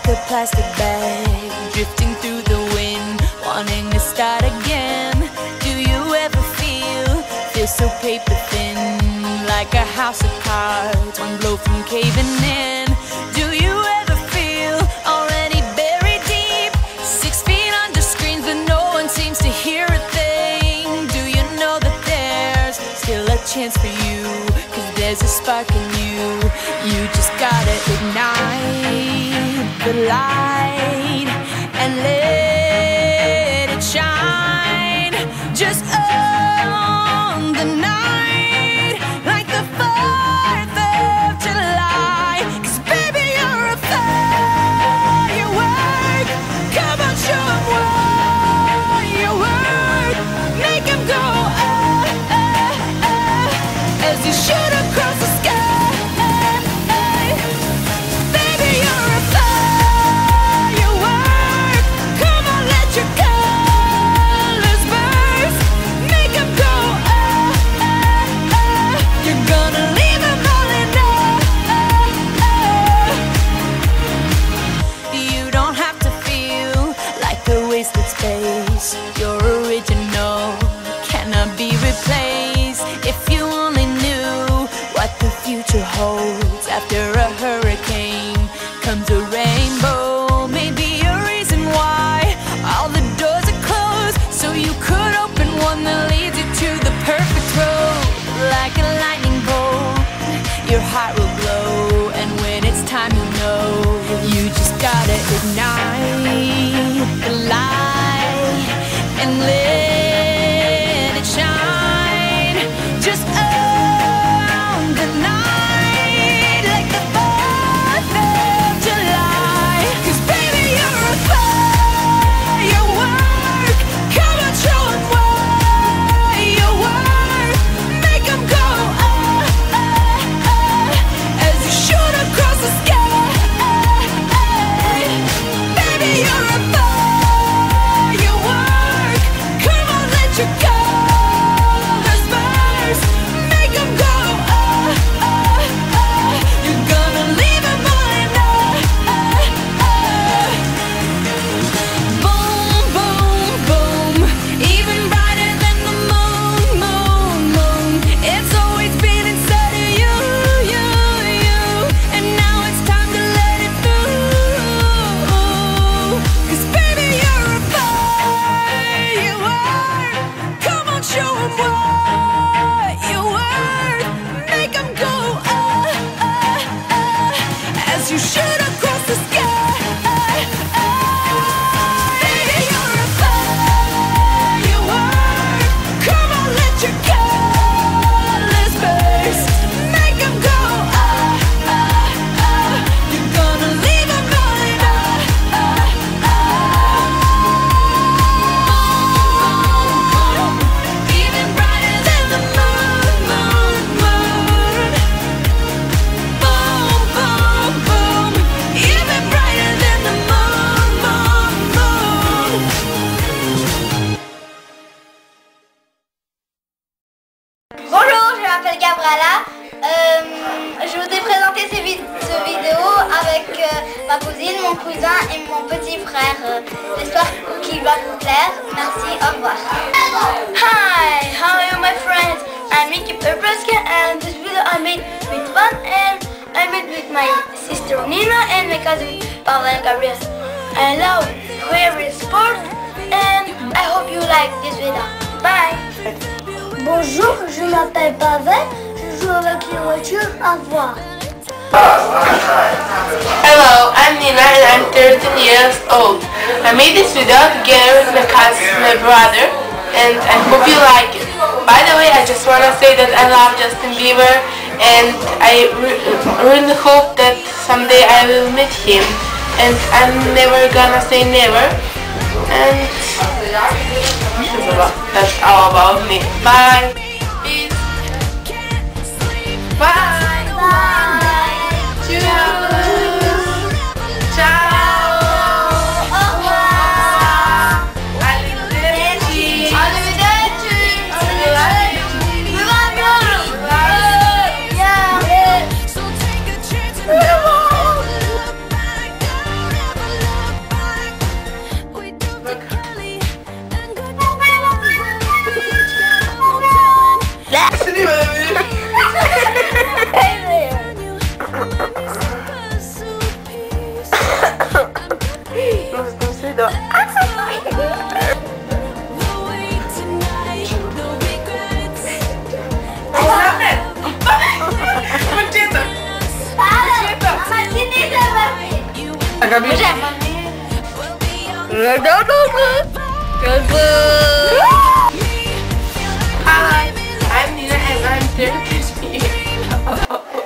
a plastic bag, drifting through the wind, wanting to start again. Do you ever feel so paper thin, like a house of cards, one blow from caving in? Do you ever feel already buried deep, 6 feet under screens, but no one seems to hear a thing? Do you know that there's still a chance for you, 'cause there's a spark in you? You just gotta ignite the light and let it shine. Just on the night, like the 4th of July. 'Cause baby, you're a firework. Come on, show 'em what you work. Make 'em go as you shoot across the sky. Baby, you're a firework. Come on, let your colors burst. Make 'em go you're gonna leave 'em all in You don't have to feel like a wasted space. You're original, cannot be replaced. If you only knew what the future holds. After a hurricane comes a rainbow. Maybe a reason why all the doors are closed, so you could open one that leads you to the perfect road. Like a lightning bolt, your heart will glow, and when it's time, you know you just gotta ignite the light and let it shine. Just on the night, like the 4th of July. 'Cause baby, you're a firework. Come on, show 'em what you work. Make 'em go as you shoot across the sky. Baby, you're a firework. Come on, let your colors burst. Make 'em go you're gonna leave 'em all in Boom, boom, boom. Even brighter than the moon, moon, moon. It's always been inside of you, you, you. And now it's time to let it through. 'Cause baby, you're a firework. Come on, show 'em what you work. Make 'em go as you shoot across the sky. Baby, you're a firework. Come on, let your colors burst. Make 'em go you're gonna leave 'em all in Even brighter than the moon, moon, moon. Boom, boom, boom. Even brighter than the moon, moon, moon. Bonjour, je m'appelle Gabriela. Je voudrais présenter ce vidéo avec ma cousine, mon cousin et mon petit frère. J'espère qu'il va vous plaire. Merci, au revoir. Hi, how are you my friends? I'm Niki and this video I made with fun, and I made with my sister Nina and my cousin Pavel and Gabriela. I love favorite sport and I hope you like this video. Bye! Bonjour, je m'appelle Pavel, je joue avec les voitures à voir. Hello, I'm Nina and I'm 13 years old. I made this video together with my cousin, my brother, and I hope you like it. By the way, I just want to say that I love Justin Bieber and I really hope that someday I will meet him, and I'm never gonna say never. And that's all about me. Bye. Peace. Bye. do. Gabi. Hi, I'm Nina and I'm 13 years old.